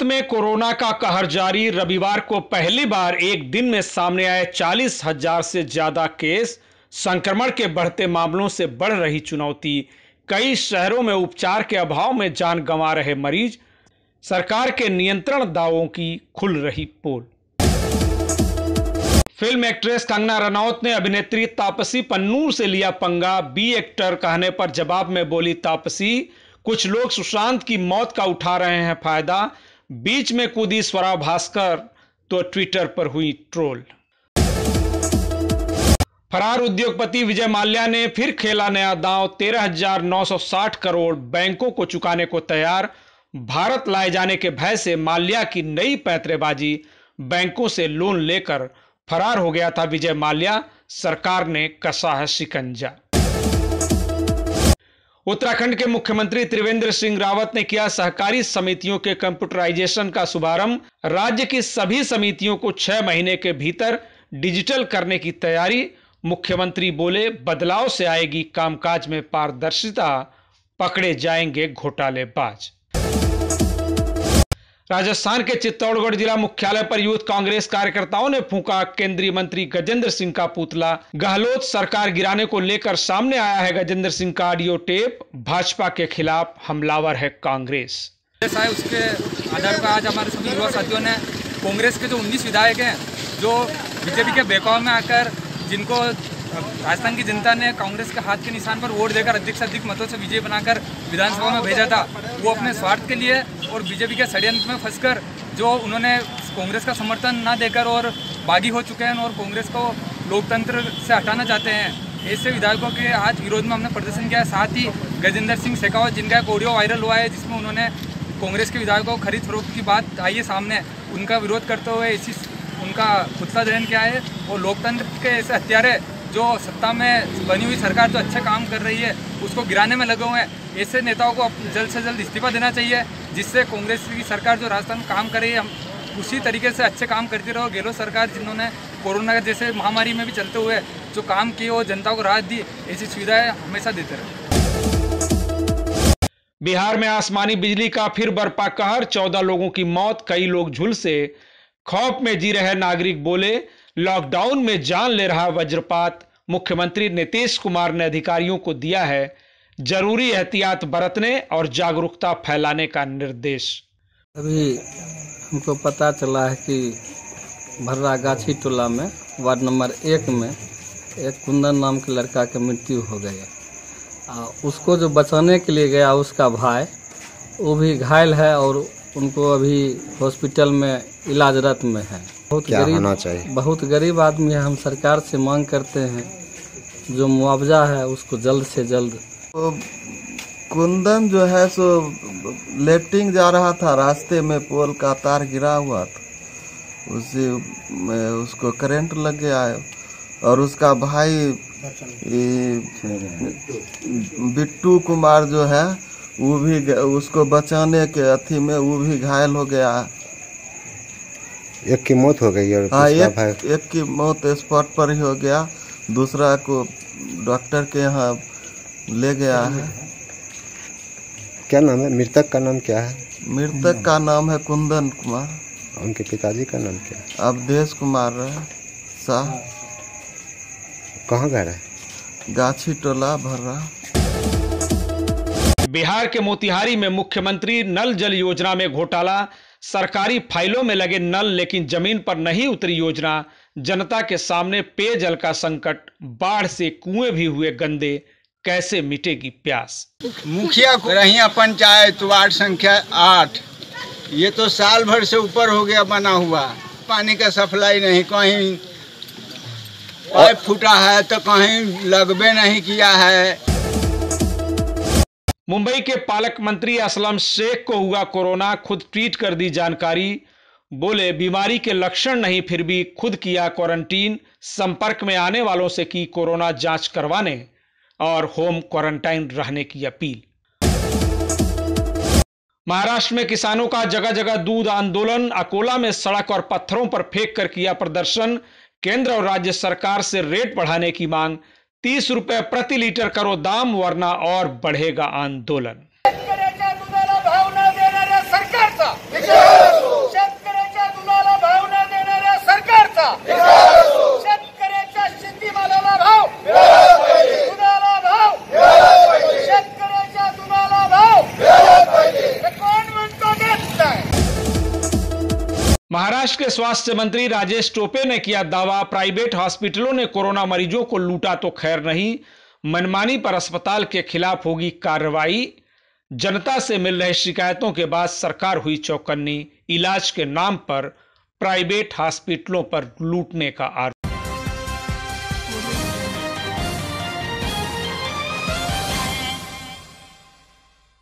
भारत में कोरोना का कहर जारी। रविवार को पहली बार एक दिन में सामने आए 40,000 से ज्यादा केस। संक्रमण के बढ़ते मामलों से बढ़ रही चुनौती। कई शहरों में उपचार के अभाव में जान गंवा रहे मरीज। सरकार के नियंत्रण दावों की खुल रही पोल। फिल्म एक्ट्रेस कंगना रनौत ने अभिनेत्री तापसी पन्नू से लिया पंगा। बी एक्टर कहने पर जवाब में बोली तापसी, कुछ लोग सुशांत की मौत का उठा रहे हैं फायदा। बीच में कूदी स्वरा भास्कर तो ट्विटर पर हुई ट्रोल। फरार उद्योगपति विजय माल्या ने फिर खेला नया दांव। 13,960 करोड़ बैंकों को चुकाने को तैयार। भारत लाए जाने के भय से माल्या की नई पैंतरेबाजी। बैंकों से लोन लेकर फरार हो गया था विजय माल्या। सरकार ने कसा है शिकंजा। उत्तराखंड के मुख्यमंत्री त्रिवेंद्र सिंह रावत ने किया सहकारी समितियों के कंप्यूटराइजेशन का शुभारंभ। राज्य की सभी समितियों को 6 महीने के भीतर डिजिटल करने की तैयारी। मुख्यमंत्री बोले, बदलाव से आएगी कामकाज में पारदर्शिता, पकड़े जाएंगे घोटालेबाज। राजस्थान के चित्तौड़गढ़ जिला मुख्यालय पर यूथ कांग्रेस कार्यकर्ताओं ने फूंका केंद्रीय मंत्री गजेंद्र सिंह का पुतला। गहलोत सरकार गिराने को लेकर सामने आया है गजेंद्र सिंह का ऑडियो टेप। भाजपा के खिलाफ हमलावर है कांग्रेस। उसके आधार पर आज हमारे सभी युवा साथियों ने कांग्रेस के जो 19 विधायक हैं जो बीजेपी के बहकाव में आकर, जिनको राजस्थान की जनता ने कांग्रेस के हाथ के निशान पर वोट देकर अधिक से अधिक मतों से विजय बनाकर विधानसभा में भेजा था, वो अपने स्वार्थ के लिए और बीजेपी के षड्यंत्र में फंसकर जो उन्होंने कांग्रेस का समर्थन ना देकर और बागी हो चुके हैं और कांग्रेस को लोकतंत्र से हटाना चाहते हैं। ऐसे विधायकों के आज विरोध में हमने प्रदर्शन किया। साथ ही गजेंद्र सिंह शेखावत, जिनका एक ऑडियो वायरल हुआ है जिसमें उन्होंने कांग्रेस के विधायकों को खरीद फरोख्त की बात आई है सामने, उनका विरोध करते हुए इसी उनका पुतला दहन किया है। और लोकतंत्र के ऐसे हत्यारे जो सत्ता में बनी हुई सरकार जो अच्छा काम कर रही है उसको गिराने में लगे हुए हैं, ऐसे नेताओं को जल्द से जल्द इस्तीफा देना चाहिए, जिससे कांग्रेस की सरकार जो राजस्थान में काम कर रही है हम उसी तरीके से अच्छे काम करती रहो। गहलोत सरकार जिन्होंने कोरोना जैसे महामारी में भी चलते हुए जो काम किए और जनता को राहत दी, ऐसी सुविधाएं हमेशा देते रहे। बिहार में आसमानी बिजली का फिर बरपा कहर। 14 लोगों की मौत, कई लोग झुलसे। खौफ में जी रहे नागरिक बोले, लॉकडाउन में जान ले रहा वज्रपात। मुख्यमंत्री नीतीश कुमार ने अधिकारियों को दिया है जरूरी एहतियात बरतने और जागरूकता फैलाने का निर्देश। अभी हमको पता चला है कि भर्रा गाछी टोला में वार्ड नंबर 1 में एक कुंदन नाम के लड़का की मृत्यु हो गई। उसको जो बचाने के लिए गया उसका भाई, वो भी घायल है और उनको अभी हॉस्पिटल में इलाजरत में है। बहुत गरीब आदमी है। हम सरकार से मांग करते हैं जो मुआवजा है उसको जल्द से जल्द। तो कुंदन जो है सो लेफ्टिंग जा रहा था, रास्ते में पोल का तार गिरा हुआ था, उसी में उसको करंट लग गया है। और उसका भाई बिट्टू कुमार जो है वो भी उसको बचाने के अथी में वो भी घायल हो गया। एक की मौत हो गई और हाँ, एक की मौत स्पॉट पर ही हो गया, दूसरा को डॉक्टर के यहाँ ले गया है। क्या नाम है मृतक का? नाम क्या है? मृतक का नाम है कुंदन कुमार। उनके पिताजी का नाम क्या है? अवधेश कुमार शाह। कहाँ घर है? गाछी टोला भर्रा। बिहार के मोतिहारी में मुख्यमंत्री नल जल योजना में घोटाला। सरकारी फाइलों में लगे नल लेकिन जमीन पर नहीं उतरी योजना। जनता के सामने पेयजल का संकट। बाढ़ से कुएं भी हुए गंदे। कैसे मिटेगी प्यास? मुखिया रहिया पंचायत वार्ड संख्या 8, ये तो साल भर से ऊपर हो गया बना हुआ। पानी का सप्लाई नहीं, कहीं पाइप फूटा है तो कहीं लगबे नहीं किया है। मुंबई के पालक मंत्री असलम शेख को हुआ कोरोना। खुद ट्वीट कर दी जानकारी। बोले, बीमारी के लक्षण नहीं फिर भी खुद किया क्वारंटीन। संपर्क में आने वालों से की कोरोना जांच करवाने और होम क्वारंटाइन रहने की अपील। महाराष्ट्र में किसानों का जगह जगह दूध आंदोलन। अकोला में सड़क और पत्थरों पर फेंक कर किया प्रदर्शन। केंद्र और राज्य सरकार से रेट बढ़ाने की मांग। 30 रुपए प्रति लीटर करो दाम वरना और बढ़ेगा आंदोलन। शेतकऱ्याच्या दुधाला भाव न देणाऱ्या सरकारचा महाराष्ट्र के स्वास्थ्य मंत्री राजेश टोपे ने किया दावा, प्राइवेट हॉस्पिटलों ने कोरोना मरीजों को लूटा तो खैर नहीं, मनमानी पर अस्पताल के खिलाफ होगी कार्रवाई। जनता से मिल रही शिकायतों के बाद सरकार हुई चौकन्नी, इलाज के नाम पर प्राइवेट हॉस्पिटलों पर लूटने का आरोप।